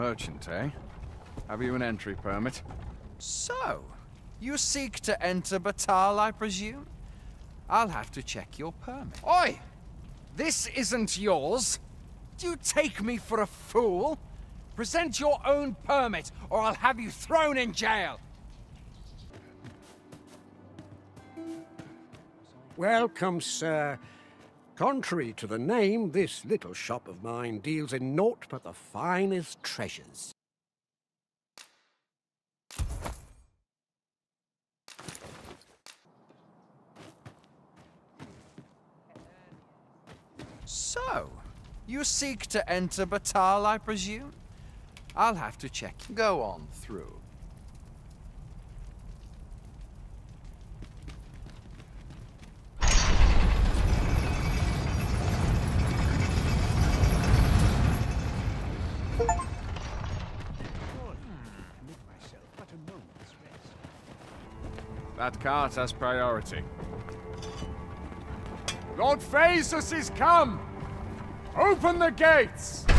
Merchant, eh? Have you an entry permit? So, you seek to enter Battahl, I presume? I'll have to check your permit. Oi! This isn't yours! Do you take me for a fool? Present your own permit, or I'll have you thrown in jail! Welcome, sir. Contrary to the name, this little shop of mine deals in naught but the finest treasures. So, you seek to enter Battahl, I presume? I'll have to check. Go on through. That cart has priority. Lord Phaesus is come! Open the gates!